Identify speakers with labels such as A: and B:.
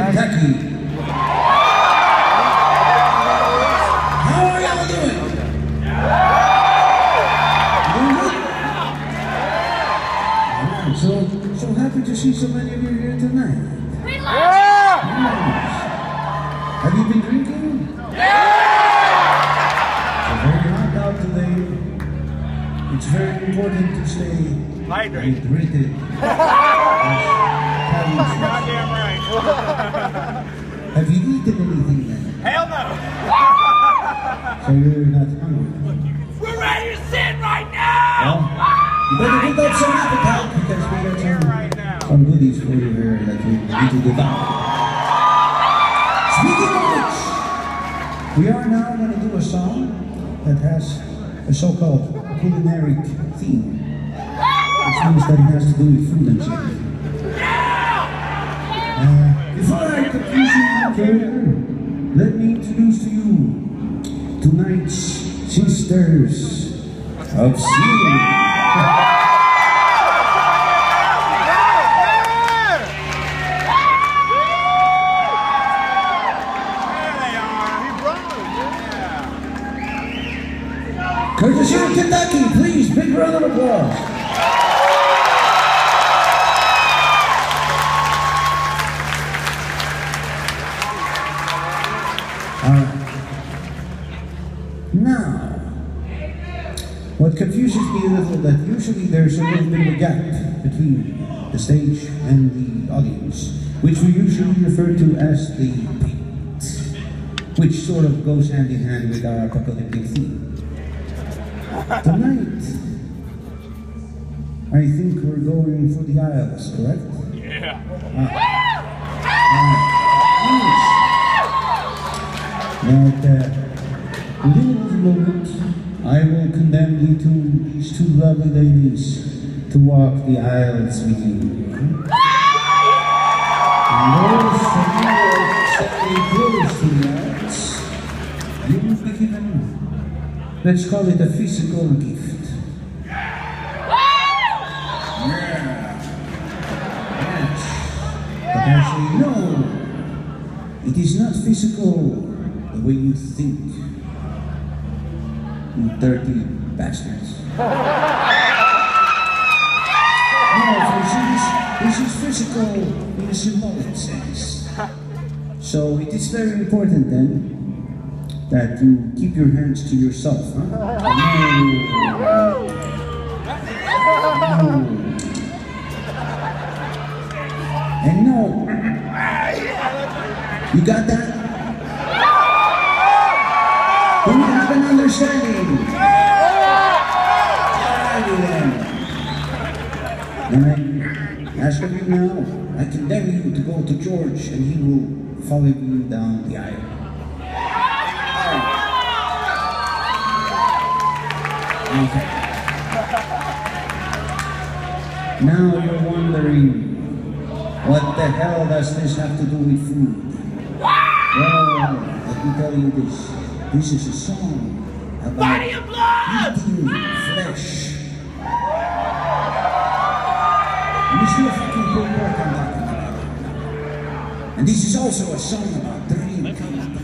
A: Kentucky. How are y'all doing? Doing good? So happy to see so many of you here tonight.
B: We love you!
A: Have you been drinking?
B: Yeah!
A: It's very hot out today. It's very important to stay hydrated.
C: Goddamn right.
A: Have you eaten anything then?
C: Hell no.
A: So you're not hungry?
B: We're ready to sin right now!
A: Well, you better put up some appetite because we got some goodies for you here that you need to devour. Speaking of which, we are now going to do a song that has a so-called culinary theme, which means that it has to do with food and shit. Before I confuse you further, let me introduce to you tonight's Sisters of Sin. Courtesy of Kentucky, please, big round of applause. Alright. Now, what confuses me a little that usually there's a little bit of a gap between the stage and the audience, which we usually refer to as the pit, which sort of goes hand in hand with our apocalyptic theme. Tonight, I think we're going for the aisles, correct?
C: Yeah.
A: Within a moment, I will condemn you to these two lovely ladies to walk the aisles with you. And those of you who are standing close to the aisles, you will be given, let's call it a physical gift. Yes. But actually, no, it is not physical the way you think, you dirty bastards. No, this is physical in a symbolic sense. So it is very important then that you keep your hands to yourself, huh? No. And no. You got that? Do you have an understanding? And I ask of you now, I condemn you to go to George and he will follow you down the aisle. Okay. Now you're wondering, what the hell does this have to do with food? Well, let me tell you this. This is a song about eating flesh. And this is a fucking poor work I'm talking about. And this is also a song about drinking